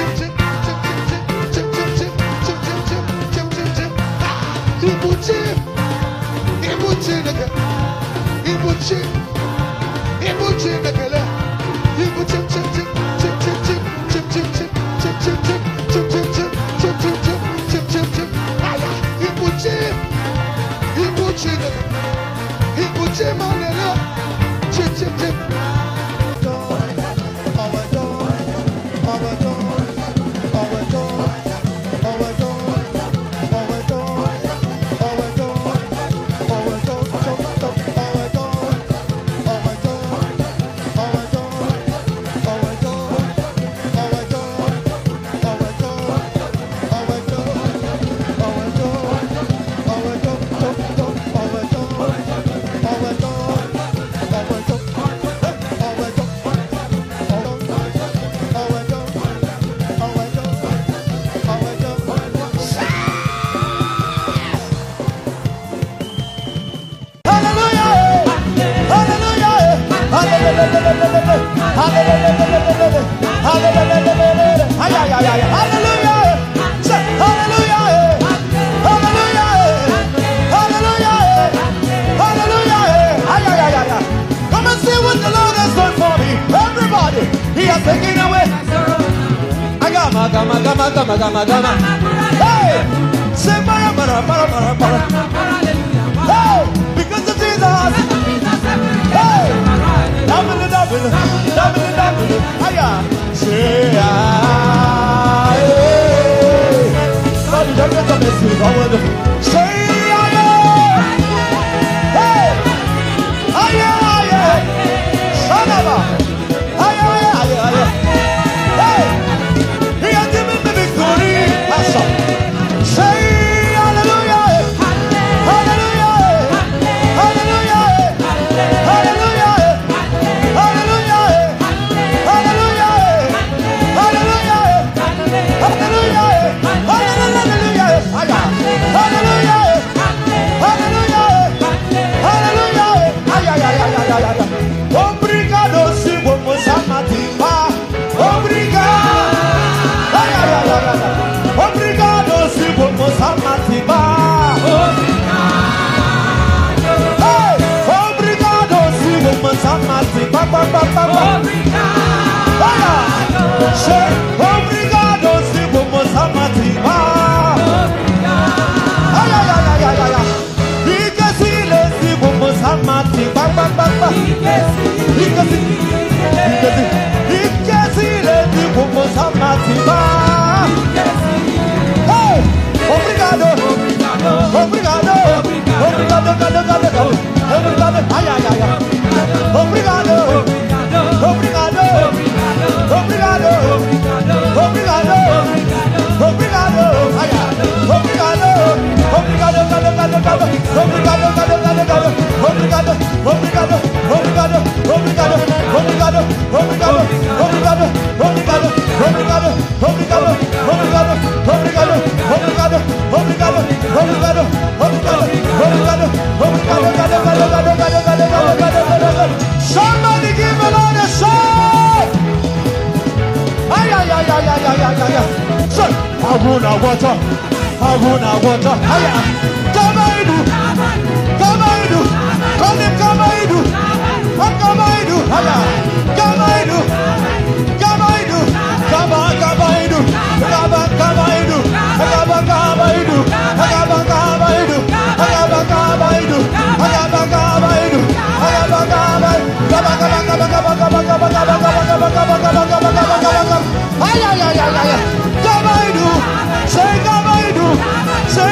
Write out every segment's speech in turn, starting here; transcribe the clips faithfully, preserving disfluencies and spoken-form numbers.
Say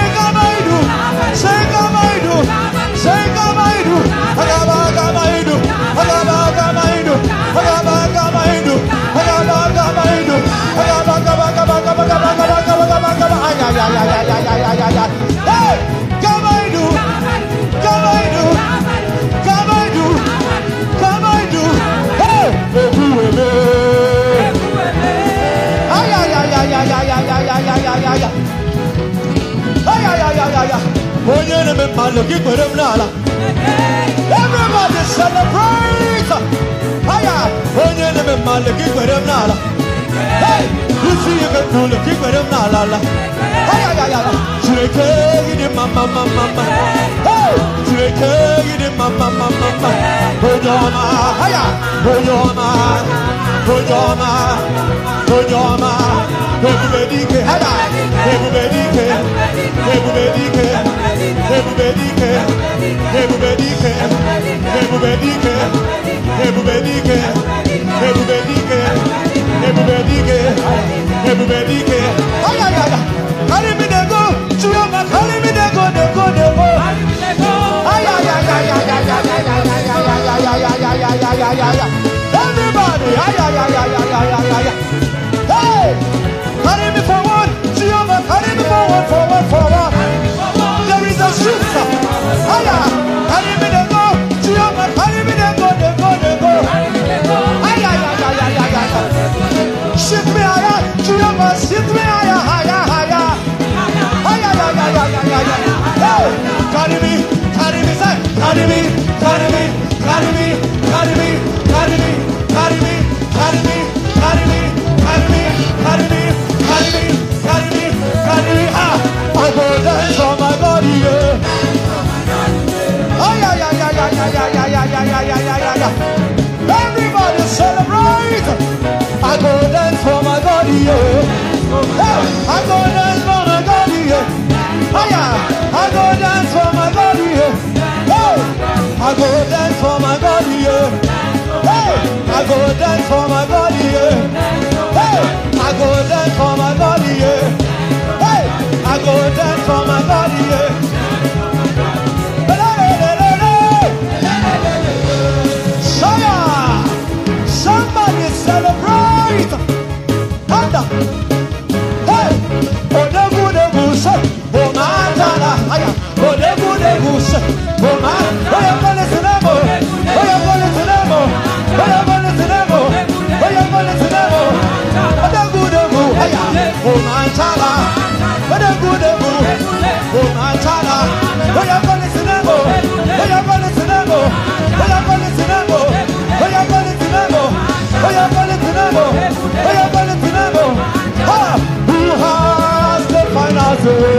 Everybody celebrate. Hiya. Hey, you see you can do the kick with him la la la. Hiya ya ya. Shake it, mama mama mama. Hey, shake it, mama mama mama. Pojama, hiya. Pojama, pojama, pojama. Everybody ke, hiya. Everybody ke, everybody ke, everybody ke, everybody ke, everybody ke, everybody ke, everybody ke, everybody ke, everybody ke. Ay ay ay. Carry me dey go, Chioma, carry me dey go, dey go, dey go. Ay ay ay ay ay ay ay ay ay ay ay ay ay ay ay. Everybody, ay ay ay ay ay ay ay ay. Hey, carry me forward, Chioma, carry me forward, forward, forward. There is a shift. Ay ay, carry me dey go, Chioma, carry me dey go, dey go, dey go. Ay ay ay ay ay ay ay. Shift me higher, Chioma, shift me higher, higher, higher. Ay ay ay ay ay ay ay. Hey, carry me, carry me, say, carry me, carry me, carry me, carry me, carry me, carry me, carry me, carry me, carry me, carry me, carry me, carry me, carry me. Ah, I go dance on my body, yeah. Ay ay ay ay ay ay ay ay ay ay ay ay ay. Everybody celebrate. I go dance for my body, yeah. Hey, I go dance for my body, yeah. Hiya, I go dance for my body, yeah. Hey, I go dance for my body, yeah. Hey, I go dance for my body, yeah. Hey, I go dance for my body, yeah. Hey, I go dance for my body, yeah. Somebody celebrate. Thunder. Hey, Odegu Degu say, oh my Tana, hiya. Odegu Degu say, oh my. Oh you gonna listen to them? Oh you gonna listen to them? Oh you gonna listen to them? Oh you gonna listen to them? Odegu Degu, hiya. Oh my Tana. Odegu Degu, oh my Tana. Oh you gonna listen to them? Oh you gonna listen to them? Oh you gonna listen to them? Oh you gonna listen to them? Oh you gonna listen to them? Oh you gonna listen to them? Who has the final say?